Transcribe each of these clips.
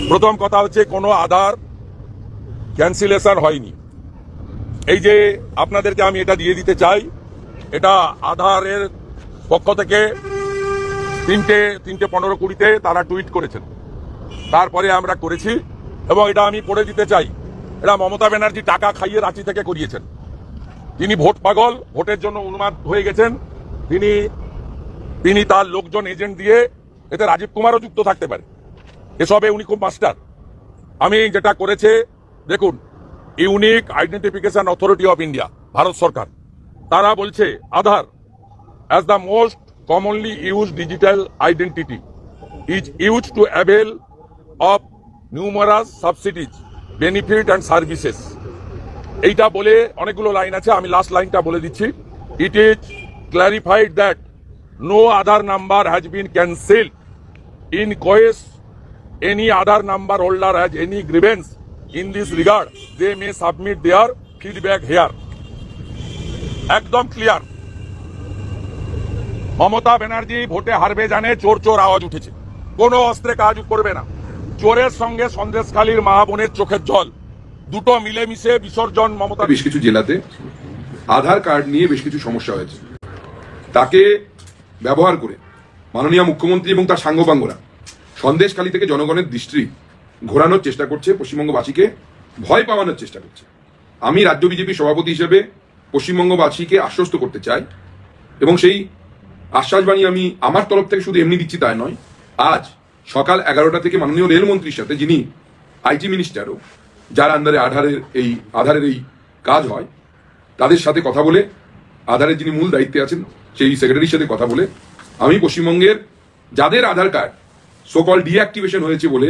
প্রথম কথা হচ্ছে কোনো আধার ক্যান্সেলেশন হয়নি। এই যে আপনাদেরকে আমি এটা দিয়ে দিতে চাই, এটা আধারের পক্ষ থেকে 3:15-20 তারা টুইট করেছেন, তারপরে আমরা করেছি এবং এটা আমি পড়ে দিতে চাই। এটা মমতা ব্যানার্জি টাকা খাইয়ে রাঁচি থেকে করিয়েছেন। তিনি ভোট পাগল, ভোটের জন্য উন্মাদ হয়ে গেছেন। তিনি তার লোকজন এজেন্ট দিয়ে, এতে রাজীব কুমারও যুক্ত থাকতে পারে, এসবে উনি খুব মাস্টার। আমি যেটা করেছে দেখুন, unique identification authority of India, Bharat সরকার, তারা বলছে আধার as the most commonly used digital identity is used to avail of numerous subsidies, benefit and services। এইটা বলে অনেকগুলো লাইন আছে, আমি লাস্ট লাইনটা বলে দিচ্ছি। It is clarified that no other number has been cancelled. In case any other number holder has any grievance in this regard, they may submit their feedback here। একদম clear. Mamata Banerjee ভোটে হারবে জানে, চোর চোর আওয়াজ উঠেছে, কোনো অস্ত্রে কাজ করবে না। চোরের সঙ্গে সন্দেশখালীর মা বোনের চোখের জল, দুটো মিলেমিশে বিসর্জন মমতা। বেশ কিছু জেলাতে আধার কার্ড নিয়ে বেশ কিছু সমস্যা হয়েছে, তাকে ব্যবহার করে মাননীয় মুখ্যমন্ত্রী এবং তার সাঙ্গপাঙ্গরা সন্দেশখালী থেকে জনগণের দৃষ্টি ঘোরানোর চেষ্টা করছে, পশ্চিমবঙ্গবাসীকে ভয় পাওয়ানোর চেষ্টা করছে। আমি রাজ্য বিজেপি সভাপতি হিসেবে পশ্চিমবঙ্গবাসীকে আশ্বস্ত করতে চাই এবং সেই আশ্বাসবাণী আমি আমার তরফ থেকে শুধু এমনি দিচ্ছি তাই নয়। আজ সকাল 11টা থেকে মাননীয় রেলমন্ত্রীর সাথে, যিনি আইটি মিনিস্টারও, যার আন্ডারে আধারের এই কাজ হয়, তাদের সাথে কথা বলে, আধারের যিনি মূল দায়িত্বে আছেন সেই সেক্রেটারির সাথে কথা বলে, আমি পশ্চিমবঙ্গের যাদের আধার কার্ড সোকল ডিঅ্যাক্টিভেশন হয়েছে বলে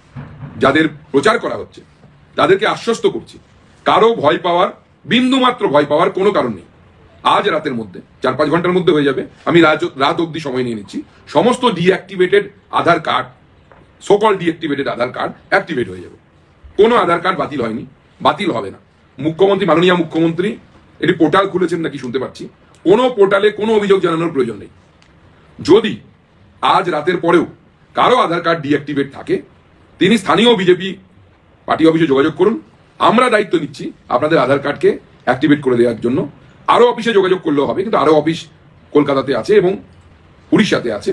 যাদের প্রচার করা হচ্ছে, তাদেরকে আশ্বস্ত করছি, কারো ভয় পাওয়ার, বিন্দুমাত্র ভয় পাওয়ার কোনো কারণ নেই। আজ রাতের মধ্যে, 4-5 ঘন্টার মধ্যে হয়ে যাবে। আমি রাত অবধি সময় নিয়ে নিচ্ছি, সমস্ত deactivated Aadhaar card, so called deactivated Aadhaar card activate হয়ে যাবে। কোনো আধার কার্ড বাতিল হয়নি, বাতিল হবে না। মাননীয় মুখ্যমন্ত্রী এটি পোর্টাল খুলেছেন নাকি শুনতে পাচ্ছি, কোনো পোর্টালে কোনো অভিযোগ জানানোর প্রয়োজন নেই। যদি আজ রাতের পরেও কারো আধার কার্ড ডিঅ্যাক্টিভেট থাকে, তিনি স্থানীয় বিজেপি পার্টি অফিসে যোগাযোগ করুন। আমরা দায়িত্ব নিচ্ছি আপনাদের আধার কার্ডকে অ্যাক্টিভেট করে দেওয়ার জন্য। আরো অফিসে যোগাযোগ করলেও হবে, কিন্তু আরো অফিস কলকাতাতে আছে এবং উড়িষ্যাতে আছে,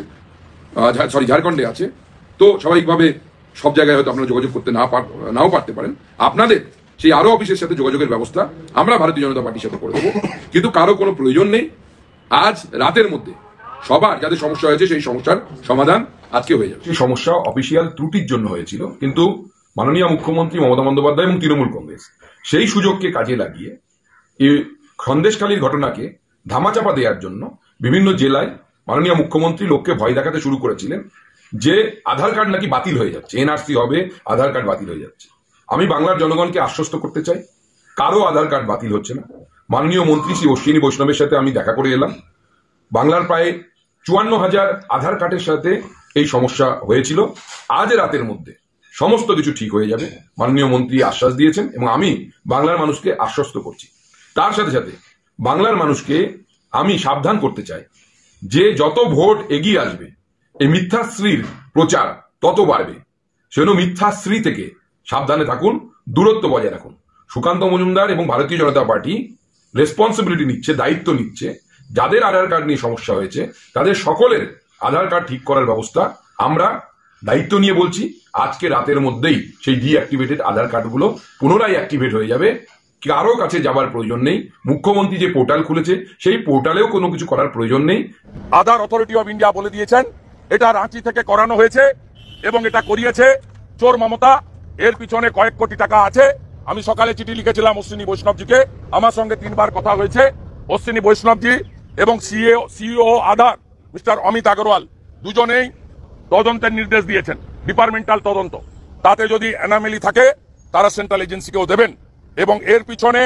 ঝাড়খণ্ডে আছে। তো স্বাভাবিকভাবে সব জায়গায় হয়তো আপনারা যোগাযোগ করতে নাও পারতে পারেন। আপনাদের সেই আরো অফিসের সাথে যোগাযোগের ব্যবস্থা আমরা ভারতীয় জনতা পার্টির সাথে করে দেবো, কিন্তু কারো কোনো প্রয়োজন নেই। আজ রাতের মধ্যে সবার যাদের সমস্যা হয়েছে সেই সমস্যার সমাধান আজকে হয়ে যাবে। সেই সমস্যা অফিসিয়াল ত্রুটির জন্য হয়েছিল, কিন্তু মাননীয় মুখ্যমন্ত্রী মমতা বন্দ্যোপাধ্যায় এবং তৃণমূল কংগ্রেস সেই সুযোগকে কাজে লাগিয়ে এই সন্দেশখালীর ঘটনাকে ধামাচাপা দেওয়ার জন্য বিভিন্ন জেলায় মাননীয় মুখ্যমন্ত্রী লোককে ভয় দেখাতে শুরু করেছিলেন যে আধার কার্ড নাকি বাতিল হয়ে যাচ্ছে, এনআরসি হবে, আধার কার্ড বাতিল হয়ে যাচ্ছে। আমি বাংলার জনগণকে আশ্বস্ত করতে চাই, কারো আধার কার্ড বাতিল হচ্ছে না। মাননীয় মন্ত্রী শ্রী অশ্বিনী বৈষ্ণবের সাথে আমি দেখা করে এলাম। বাংলার প্রায় 54,000 আধার কার্ডের সাথে এই সমস্যা হয়েছিল। আজ রাতের মধ্যে সমস্ত কিছু ঠিক হয়ে যাবে, মাননীয় মন্ত্রী আশ্বাস দিয়েছেন এবং আমি বাংলার মানুষকে আশ্বস্ত করছি। তার সাথে সাথে বাংলার মানুষকে আমি সাবধান করতে চাই যে যত ভোট এগিয়ে আসবে এই মিথ্যাশ্রীর প্রচার তত বাড়বে। সেজন্য মিথ্যাশ্রী থেকে সাবধানে থাকুন, দূরত্ব বজায় রাখুন। সুকান্ত মজুমদার এবং ভারতীয় জনতা পার্টি রেসপন্সিবিলিটি নিচ্ছে, দায়িত্ব নিচ্ছে, যাদের আধার কার্ড নিয়ে সমস্যা হয়েছে তাদের সকলের আধার কার্ড ঠিক করার ব্যবস্থা আমরা দায়িত্ব নিয়ে বলছি। আজকে রাতের মধ্যেই সেই ডিঅ্যাক্টিভেটেড আধার কার্ডগুলো পুনরায় অ্যাক্টিভেট হয়ে যাবে। কারো কাছে যাবার প্রয়োজন নেই। মুখ্যমন্ত্রী যে পোর্টাল খুলেছে সেই পোর্টালেও কোনো কিছু করার প্রয়োজন নেই। আধার অথরিটি অফ ইন্ডিয়া বলে দিয়েছেন এটা রাঁচি থেকে করানো হয়েছে এবং এটা করিয়েছে চোর মমতা। এর পিছনে কয়েক কোটি টাকা আছে। আমি সকালে চিঠি লিখেছিলাম অশ্বিনী বৈষ্ণবজিকে, আমার সঙ্গে 3 বার কথা হয়েছে। অশ্বিনী বৈষ্ণবজি এবং সিইও আধার মিস্টার অমিত আগরওয়াল দুজনেই তদন্তের নির্দেশ দিয়েছেন, ডিপার্টমেন্টাল তদন্ত। তাতে যদি অ্যানামেলি থাকে তারা সেন্ট্রাল এজেন্সিকেও দেবেন। এবং এর পিছনে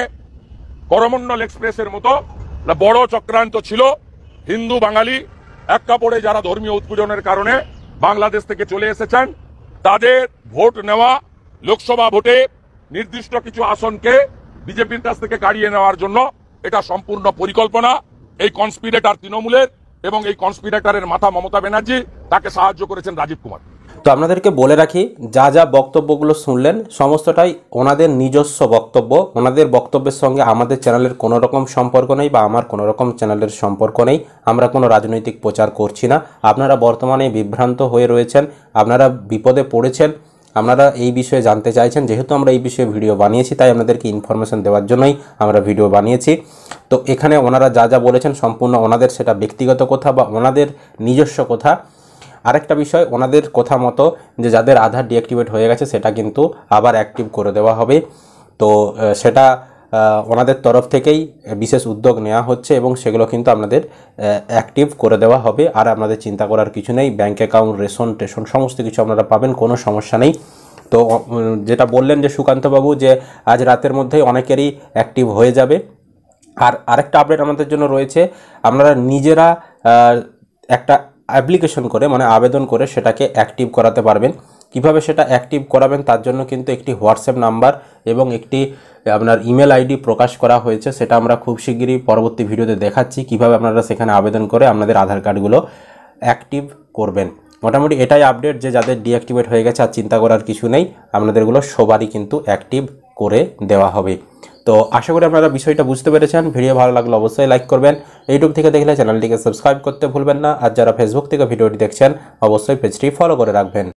করমণ্ডল এক্সপ্রেসের মতো বড় চক্রান্ত ছিল। হিন্দু বাঙালি এক কাপড়ে যারা ধর্মীয় উৎপীড়নের কারণে বাংলাদেশ থেকে চলে এসেছেন, তাদের ভোট নেওয়া, লোকসভা ভোটে নির্দিষ্ট কিছু আসনকে বিজেপির কাছ থেকে কাড়িয়ে নেওয়ার জন্য এটা সম্পূর্ণ পরিকল্পনা। এই কনস্পিরেটর তৃণমূলের এবং এই কনস্পিরেটরের মাথা মমতা ব্যানার্জি, তাকে সাহায্য করেছেন রাজীব কুমার। তো আপনাদেরকে বলে রাখি, যা যা বক্তব্যগুলো শুনলেন সমস্তটাই ওনাদের নিজস্ব বক্তব্য। ওনাদের বক্তব্যের সঙ্গে আমাদের চ্যানেলের কোনো রকম সম্পর্ক নেই বা আমার কোনো রকম চ্যানেলের সম্পর্ক নেই। আমরা কোনো রাজনৈতিক প্রচার করছি না। আপনারা বর্তমানে বিভ্রান্ত হয়ে রয়েছেন, আপনারা বিপদে পড়েছেন, আপনারা এই বিষয়ে জানতে চাইছেন। যেহেতু আমরা এই বিষয়ে ভিডিও বানিয়েছি তাই আপনাদেরকে ইনফরমেশন দেওয়ার জন্যই আমরা ভিডিও বানিয়েছি। তো এখানে ওনারা যা যা বলেছেন সম্পূর্ণ ওনাদের সেটা ব্যক্তিগত কথা বা ওনাদের নিজস্ব কথা। আরেকটা বিষয়, ওনাদের কথা মতো যে যাদের আধার ডিঅ্যাক্টিভেট হয়ে গেছে সেটা কিন্তু আবার অ্যাক্টিভ করে দেওয়া হবে। তো সেটা ওনাদের তরফ থেকেই বিশেষ উদ্যোগ নেওয়া হচ্ছে এবং সেগুলো কিন্তু আপনাদের অ্যাক্টিভ করে দেওয়া হবে। আর আপনাদের চিন্তা করার কিছু নেই, ব্যাঙ্ক অ্যাকাউন্ট, রেশন টেশন সমস্ত কিছু আপনারা পাবেন, কোনো সমস্যা নেই। তো যেটা বললেন যে সুকান্তবাবু যে আজ রাতের মধ্যেই অনেকেরই অ্যাক্টিভ হয়ে যাবে। আর আরেকটা আপডেট আমাদের জন্য রয়েছে, আপনারা নিজেরা একটা অ্যাপ্লিকেশন করে মানে আবেদন করে সেটাকে অ্যাক্টিভ করাতে পারবেন। কিভাবে সেটা অ্যাক্টিভ করাবেন তার জন্য কিন্তু একটি হোয়াটসঅ্যাপ নাম্বার এবং একটি আপনার ইমেল আইডি প্রকাশ করা হয়েছে। সেটা আমরা খুব শিগগিরই পরবর্তী ভিডিওতে দেখাচ্ছি কিভাবে আপনারা সেখানে আবেদন করে আপনাদের আধার কার্ডগুলো অ্যাক্টিভ করবেন। মোটামুটি এটাই আপডেট যে যাদের ডিঅ্যাক্টিভেট হয়ে গেছে আর চিন্তা করার কিছু নেই, আপনাদেরগুলো সবারই কিন্তু অ্যাক্টিভ করে দেওয়া হবে। তো আশা করি আপনারা বিষয়টা বুঝতে পেরেছেন। ভিডিও ভালো লাগলে অবশ্যই লাইক করবেন। ইউটিউব থেকে দেখলে চ্যানেলটিকে সাবস্ক্রাইব করতে ভুলবেন না। আর যারা ফেসবুক থেকে ভিডিওটি দেখছেন অবশ্যই পেজটি ফলো করে রাখবেন।